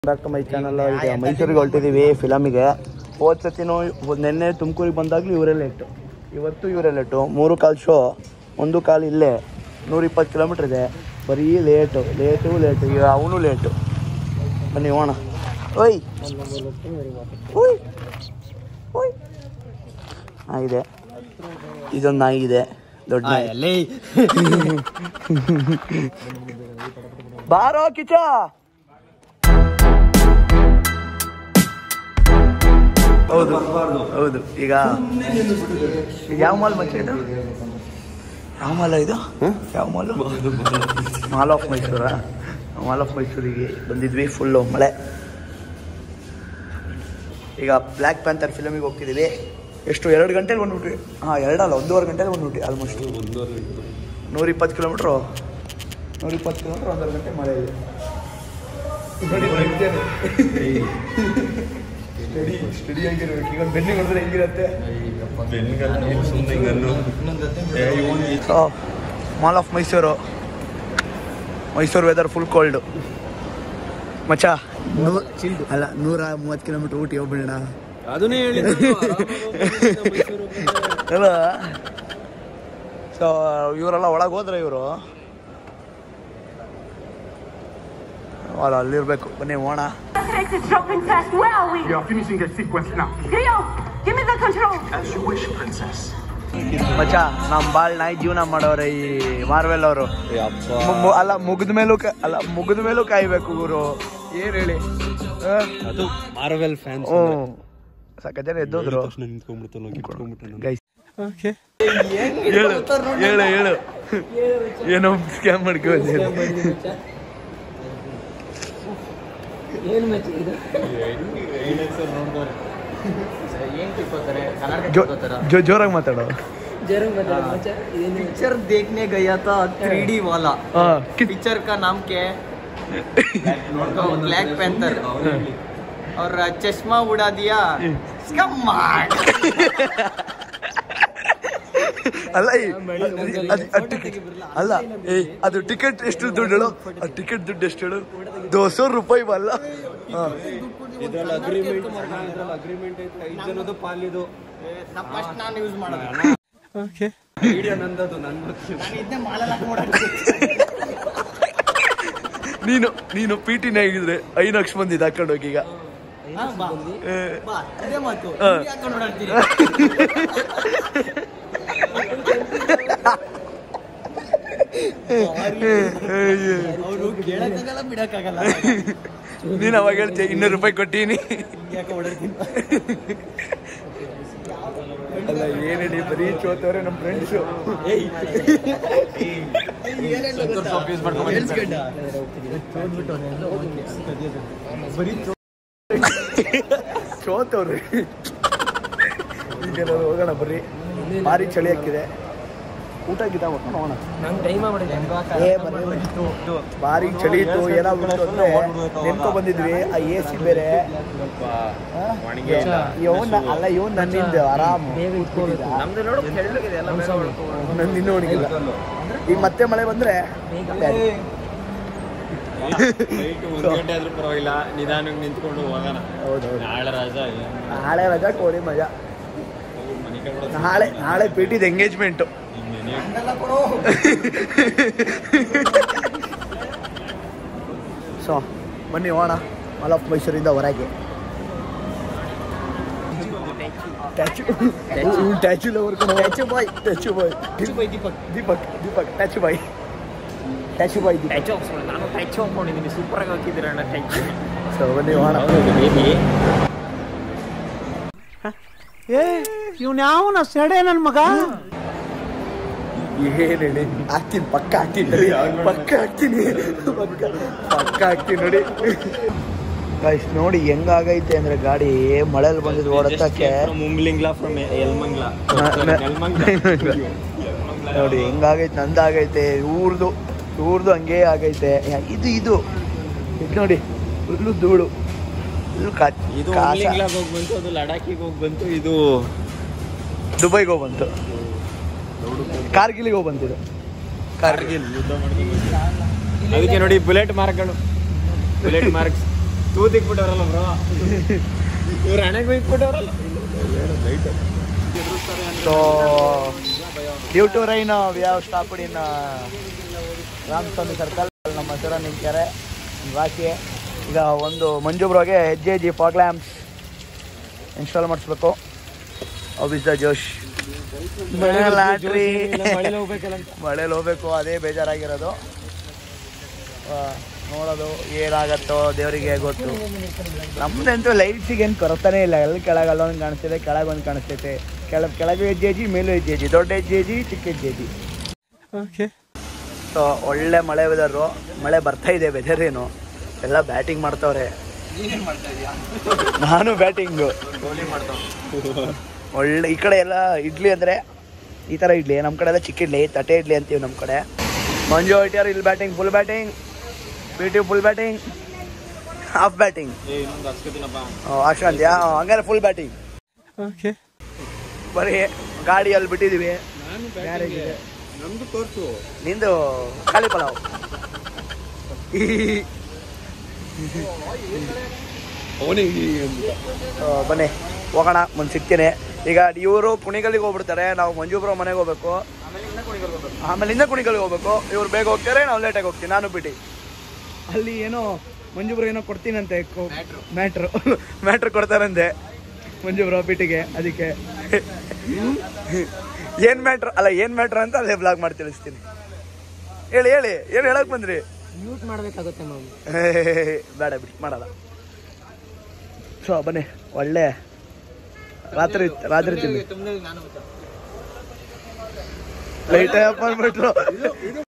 Back to my channel. ಈಗ ಮೈಸೂರಿಗೆ ಹೊರಟಿದ್ದೀವಿ ಫಿಲಮಿಗೆ. ಹೋದ ಸತಿನೂ ನಿನ್ನೆ ತುಮಕೂರಿಗೆ ಬಂದಾಗಲೂ ಇವರೇ ಲೇಟು, ಇವತ್ತು ಇವರೇ ಲೇಟು. 3:15 ಶೋ, 1:15 ಇಲ್ಲೇ. 120 ಕಿಲೋಮೀಟ್ರ್ ಇದೆ. ಬರೀ ಲೇಟು. ಈಗ ಅವನು ಲೇಟು. ಬನ್ನಿ ಹೋಣ. ಓಯ್ ಓಯ್ ಓಯ್ ಇದೆ, ಇದೊಂದು ನಾಯಿ ಇದೆ, ದೊಡ್ಡ ನಾಯಿ. ಬಾರೋ ಕಿಚ. ಹೌದು ಹೌದು. ಈಗ ಯಾವ ಮಾಲ್ ಮಚ್ಚ ಇದು? ಯಾವ ಮಾಲ ಇದು? ಯಾವ mall? Mall of Mysore. Mall of ಮೈಸೂರಿಗೆ ಬಂದಿದ್ವಿ. ಫುಲ್ಲು ಮಳೆ. ಈಗ ಬ್ಲ್ಯಾಕ್ ಪ್ಯಾಂಥರ್ ಫಿಲಮಿಗೆ ಹೋಗ್ತಿದ್ದೀವಿ. ಎಷ್ಟು 2 ಗಂಟೆಗೆ ಬಂದ್ಬಿಟ್ವಿ. ಹಾಂ, 2 ಅಲ್ಲ 1.5 ಗಂಟೆಗೆ ಬಂದ್ಬಿಟ್ವಿ. Almost 120 kilometre. 120 ಕಿಲೋಮೀಟ್ರ್ 1.5 ಗಂಟೆ ಮಳೆ ಇದೆ. ಸ್ಟಡಿ ಆಗಿರ್ಬೇಕು. ಈಗ ಬೆನ್ನಿಗೆ ಹೊಡೆದ್ರೆ ಹೆಂಗಿರುತ್ತೆ? Mall of Mysore. Mysore weather full cold ಮಚ್ಚ. 130 ಕಿಲೋಮೀಟ್ರ್ ಊಟಿ ಹೋಗ್ಬಿಡೋಣ. ಅದನ್ನೇ ಹೇಳಿ ಅಲ್ಲ. ಸೊ ಇವರೆಲ್ಲ ಒಳಗೆ ಹೋದ್ರೆ ಇವರು ಅಲ್ಲಿರ್ಬೇಕು. ಬನ್ನಿ ಹೋಣ. ಮಚ್ಚ, ನಮ್ಮ ಬಾಳ್ ನಾಯಿ ಜೀವನ ಮಾಡೋರೆ ಈ ಮಾರ್ವೆಲ್ ಅವರು. ಅಲ್ಲ ಮುಗಿದ ಮೇಲೂ ಕಾಯ್ಬೇಕು ಇವರು. ಏನ್ ಹೇಳಿ, ಅದು ಮಾರ್ವೆಲ್ ಫ್ಯಾನ್ಸ್. ಸಾಕ ಜನ ಎದ್ದೋದ್ರು. ಹೇಳು ಏನೋ ಸ್ಕ್ಯಾಮ್ ಮಾಡ್ಕೋದು. ಜೋರಾಗಿ ಮಾತಾಡೋ. पिक्चर देखने गया था 3D वाला. पिक्चर का नाम क्या है? Black panther. और चश्मा उड़ा दिया. ಅಲ್ಲ ಅದು ಟಿಕೆಟ್ ಎಷ್ಟು ದುಡ್ಡು ಹೇಳು? ಟಿಕೆಟ್ ದುಡ್ಡು ಎಷ್ಟು ಹೇಳು? 200 ರೂಪಾಯಿ ಅಲ್ಲ. ಇದ್ರಲ್ಲಿ ಅಗ್ರಿಮೆಂಟ್ ಐತೆ. 5 ಜನದ್ದು ಪಾಲಿದು. ನಾನು ಯೂಸ್ ಮಾಡೋದು. ವಿಡಿಯೋ ನಂದದು. ನೀನು PT ಆಗಿದ್ರೆ 5 ಲಕ್ಷ ಮಂದಿ ಹಾಕೊಂಡು ಹೋಗಿ. ಈಗ ನೀನ್ ಅವಾಗ ಹೇಳ್ತೀಯ 200 ರೂಪಾಯಿ ಕೊಟ್ಟೀನಿ. ಅಲ್ಲ ಏನೇಳಿ ಬರೀ ಚೋತವ್ರೆ ನಮ್ಮ ಫ್ರೆಂಡ್ಸು. ಚೋತವ್ರಿ. ಈಗ ಹೋಗೋಣ ಬರ್ರಿ. ಭಾರಿ ಚಳಿ ಹಾಕಿದೆ. ಊಟ ಗೀತ ಹೋಗೋಣ. ಭಾರಿ ಚಳಿ ಇತ್ತು. ಏನಾಗ್ಬಿಟ್ಟು ಅಂದ್ರೆ ನೆನ್ಕೊ ಬಂದಿದ್ವಿ. ಆ AC ಬೇರೆ. ಅಲ್ಲ ಇವನ್ ನನ್ನಿಂದ ಆರಾಮ್ ನಂದು ಇನ್ನೂ ಒಣಗಿಲ್ಲ. ಈಗ ಮತ್ತೆ ಮಳೆ ಬಂದ್ರೆ ಪರವಾಗಿಲ್ಲ, ನಿಧಾನಕ್ಕೆ ನಿಂತ್ಕೊಂಡು ಹೋಗೋಣ. ಹೌದೌದು. ನಾಳೆ ರಜಾ ಕೋರಿ ಮಜಾ. ನಾಳೆ PT ಎಂಗೇಜ್ಮೆಂಟು. ಸೊ ಬನ್ನಿ ಹೋಣ. ಮಾಲ್ ಆಫ್ ಮೈಸೂರಿಂದ ಹೊರಗೆ. ಟ್ಯಾಚು ಲವರ್ ಕಣ. ಟ್ಯಾಚು ಬಾಯ್ ದೀಪಕ್ ಟ್ಯಾಚು ಬಾಯ್. ನಾನು ಟ್ಯಾಚು ಹಾಕೊಂಡಿದ್ದೀನಿ. ಸೂಪರ್ ಆಗಿ ಹಾಕಿದ್ದೀರಣ್ಣ. ಸೊ ಬನ್ನಿ ಹೋಣ. ಇವ್ನ ಯಾವನ ಸೆಡೆ ನನ್ನ ಮಗ. ಏನ್ ಹೇಳಿ ಹಾಕ್ತೀನಿ. ಪಕ್ಕ ಹಾಕ್ತೀನಿ ನೋಡಿ. ಗೈಸ್ ನೋಡಿ ಹೆಂಗಾಗೈತೆ ಅಂದ್ರೆ ಗಾಡಿ ಮಳೆಯಲ್ಲಿ ಬಂದಿದ್ದು ಓಡತ್ತಕ್ಕೆ. ನೋಡಿ ಹೆಂಗಾಗೈತೆ. ನಂದಾಗೈತೆ, ಇವ್ರದ್ದು ಹಂಗೇ ಆಗೈತೆ. ಇದು ನೋಡಿ ಫುಲ್ಲು ಧೂಳು. ಲಡಾಖಿಗೆ ಹೋಗಿ ಬಂತು. ಇದು ದುಬೈಗೆ ಹೋಗಿ ಬಂತು. ಕಾರ್ಗಿಲ್ಗೆ ಹೋಗಿ ಬಂತಿದ್ದು. ಕಾರ್ಗಿಲ್ ಯುದ್ಧ ಮಾಡ್ಕೊಂಡು ಅದಕ್ಕೆ ನೋಡಿ ಬುಲೆಟ್ ಮಾರ್ಕ್ಸ್. ತೂತಿಕ್ಬಿಟ್ಟವ್ರಲ್ಲ ಬ್ರೋ ಇವ್ರ ಹಣೆಗೆ ಇಕ್ಬಿಟ್ಟವ್ರಲ್ಲ so due to rain we have stopped in Ramaswamy circle. ನಮ್ಮ ಹತ್ತಿರ ನಿಂತ್ಯಾರೆ ರಾಕಿ. ಈಗ ಒಂದು ಮಂಜು ಬ್ರೋಗೆ HJG ಫಾಗ್ ಲ್ಯಾಂಪ್ಸ್ ಇನ್ಸ್ಟಾಲ್ ಮಾಡಿಸ್ಬೇಕು. ಅವಿಸ್ ದ ಜೋಶ್ ಲಾಟ್ರಿ ಮಳೇಲಿ ಹೋಗ್ಬೇಕು, ಅದೇ ಬೇಜಾರಾಗಿರೋದು. ನೋಡೋದು ಏನಾಗತ್ತೋ ದೇವರಿಗೆ ಗೊತ್ತು. ನಮ್ದಂತೂ ಲೈಟ್ಸಿಗೆ ಏನು ಕೊರತಾನೇ ಇಲ್ಲ. ಎಲ್ಲಿ ಕೆಳಗಲ್ಲೊಂದು ಕಾಣಿಸ್ತಿದೆ, ಕೆಳಗೊಂದು ಕಾಣಿಸ್ತೈತೆ. ಕೆಳಗೆ HJG, ಮೇಲೂ HJG, ದೊಡ್ಡ HJG, ಚಿಕ್ಕ HJG. ಓಕೆ. ಸೊ ಒಳ್ಳೆ ಮಳೆ ವೆದರು, ಮಳೆ ಬರ್ತಾ ಇದೆ. ವೆದರ್ ಏನು ಎಲ್ಲ ಬ್ಯಾಟಿಂಗ್ ಮಾಡ್ತವ್ರೆ. ನಾನು ಬ್ಯಾಟಿಂಗು ಒಳ್ಳೆ. ಈ ಕಡೆ ಎಲ್ಲ ಇಡ್ಲಿ ಅಂದರೆ ಈ ಥರ ಇಡ್ಲಿ, ನಮ್ಮ ಕಡೆ ಎಲ್ಲ ಚಿಕ್ಕ ಇಡ್ಲಿ, ತಟ್ಟೆ ಇಡ್ಲಿ ಅಂತೀವಿ ನಮ್ಮ ಕಡೆ. ಮಂಜು ಹೊಟ್ಟಿಯಾರು ಇಲ್ಲಿ batting, full batting. PT full batting, half batting. ಅಷ್ಟಂತ್ಯಾ? ಹಂಗಾರೆ ಫುಲ್ ಬ್ಯಾಟಿಂಗ್. ಓಕೆ. ಬರೀ ಗಾಡಿಯಲ್ಲಿ ಬಿಟ್ಟಿದ್ದೀವಿ. ಗ್ಯಾರೇಜ್ ಇದೆ ನಮ್ದು ತೋರ್ಸು. ನಿಂದು ಖಾಲಿ ಪಲಾವ್. ಬನ್ನಿ ಹೋಗೋಣ, ಮುಂದೆ ಸಿಗ್ತೀನಿ. ಈಗ ಇವರು ಕುಣಿಗಲ್ಲಿಗೆ ಹೋಗ್ಬಿಡ್ತಾರೆ, ನಾವು ಮಂಜುಬ್ರೋ ಮನೆಗೆ ಹೋಗ್ಬೇಕು. ಆಮೇಲೆ ಇಂದ ಕುಣಿಗಲ್ಲಿಗೆ ಹೋಗ್ಬೇಕು. ಇವ್ರು ಬೇಗ ಹೋಗ್ತಾರೆ, ನಾವು ಲೇಟಾಗಿ ಹೋಗ್ತೀವಿ. ನಾನು ಬಿಟ್ಟು ಅಲ್ಲಿ ಏನೋ ಮಂಜುಬ್ರೋ ಏನೋ ಕೊಡ್ತೀನಂತೆ, ಮ್ಯಾಟ್ರ್ ಕೊಡ್ತಾರಂತೆ ಮಂಜುಬ್ರೋ ಪಿಟಿಗೆ. ಅದಕ್ಕೆ ಏನು ಮ್ಯಾಟ್ರ್ ಅಂತ ಅಲ್ಲೇ ಬ್ಲಾಗ್ ಮಾಡಿ ತಿಳಿಸ್ತೀನಿ. ಹೇಳಿ ಏನು ಹೇಳಕ್ ಬಂದ್ರಿ? ಮ್ಯೂಟ್ ಮಾಡಬೇಕಾಗುತ್ತೆ ನಾವು. ಬೇಡ ಬಿಡಿ, ಮಾಡಲ್ಲ. ಸೊ ಬನ್ನಿ, ಒಳ್ಳೆ ರಾತ್ರಿ ತಿನ್ನಿ. ಲೈಟ್ ಆಫ್ ಮಾಡ್ಬಿಟ್ರು.